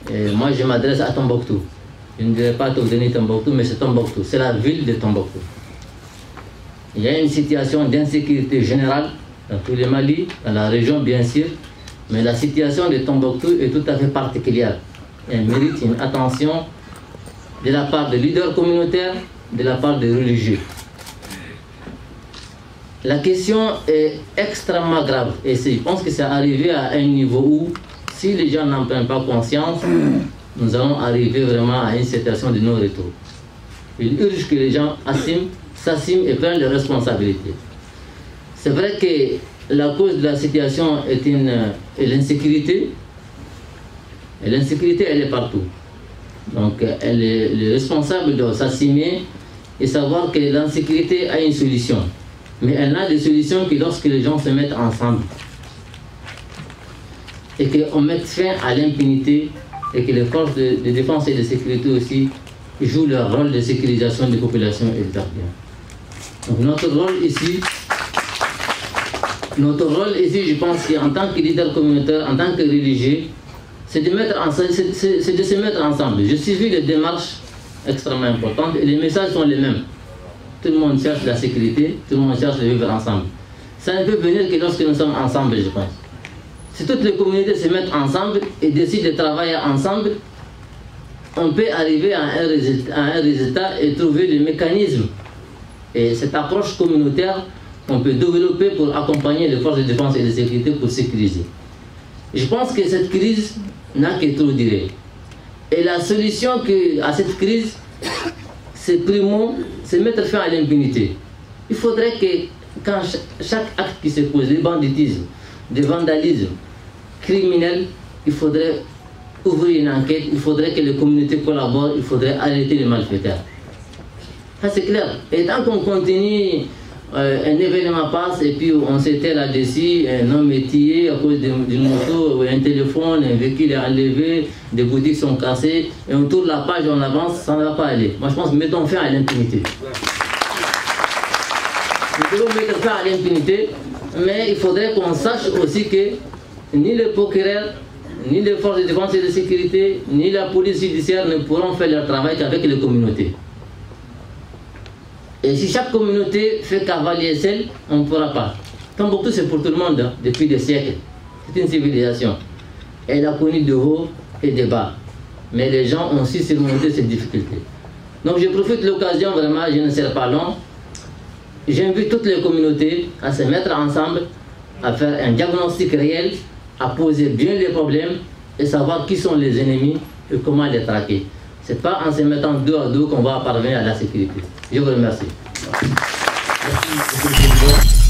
Et moi, je m'adresse à Tombouctou. Je ne dirais pas Tombouctou, mais c'est Tombouctou. C'est la ville de Tombouctou. Il y a une situation d'insécurité générale dans tout le Mali, dans la région bien sûr, mais la situation de Tombouctou est tout à fait particulière. Elle mérite une attention de la part des leaders communautaires, de la part des religieux. La question est extrêmement grave et je pense que c'est arrivé à un niveau où, si les gens n'en prennent pas conscience, nous allons arriver vraiment à une situation de non-retour. Il urge que les gens s'assument et prennent leurs responsabilités. C'est vrai que la cause de la situation est l'insécurité. Et l'insécurité, elle est partout. Donc, les responsables doivent s'assumer et savoir que l'insécurité a une solution. Mais elle n'a de solution que lorsque les gens se mettent ensemble. Et qu'on mette fin à l'impunité et que les forces de défense et de sécurité aussi jouent leur rôle de sécurisation des populations et des biens. Donc notre rôle ici, je pense qu'en tant que leader communautaire, en tant que religieux, c'est de se mettre ensemble. Je suis vu les démarches extrêmement importantes et les messages sont les mêmes. Tout le monde cherche la sécurité, tout le monde cherche de vivre ensemble. Ça ne peut venir que lorsque nous sommes ensemble, je pense. Si toutes les communautés se mettent ensemble et décident de travailler ensemble, on peut arriver à un résultat et trouver des mécanismes. Et cette approche communautaire, on peut développer pour accompagner les forces de défense et de sécurité pour sécuriser. Je pense que cette crise n'a que trop duré. Et la solution à cette crise, c'est primo, c'est mettre fin à l'impunité. Il faudrait que quand chaque acte qui se pose, le banditisme, le vandalisme criminel, il faudrait ouvrir une enquête, il faudrait que les communautés collaborent, il faudrait arrêter les malfaiteurs. Ça c'est clair. Et tant qu'on continue, un événement passe et puis on s'était là-dessus, un homme est tué à cause d'une moto, un téléphone, un véhicule est enlevé, des boutiques sont cassées, et on tourne la page, on avance, ça ne va pas aller. Moi je pense, mettons fin à l'impunité. Nous devons mettre fin à l'impunité, mais il faudrait qu'on sache aussi que ni les procureurs, ni les forces de défense et de sécurité, ni la police judiciaire ne pourront faire leur travail qu'avec les communautés. Et si chaque communauté fait cavalier seul, on ne pourra pas. Tombouctou, c'est pour tout le monde, hein, depuis des siècles. C'est une civilisation. Elle a connu de haut et de bas. Mais les gens ont su surmonter ces difficultés. Donc je profite de l'occasion, vraiment, je ne serai pas long. J'invite toutes les communautés à se mettre ensemble, à faire un diagnostic réel, à poser bien les problèmes et savoir qui sont les ennemis et comment les traquer. Ce n'est pas en se mettant dos à dos qu'on va parvenir à la sécurité. Je vous remercie. Merci, M. le Président.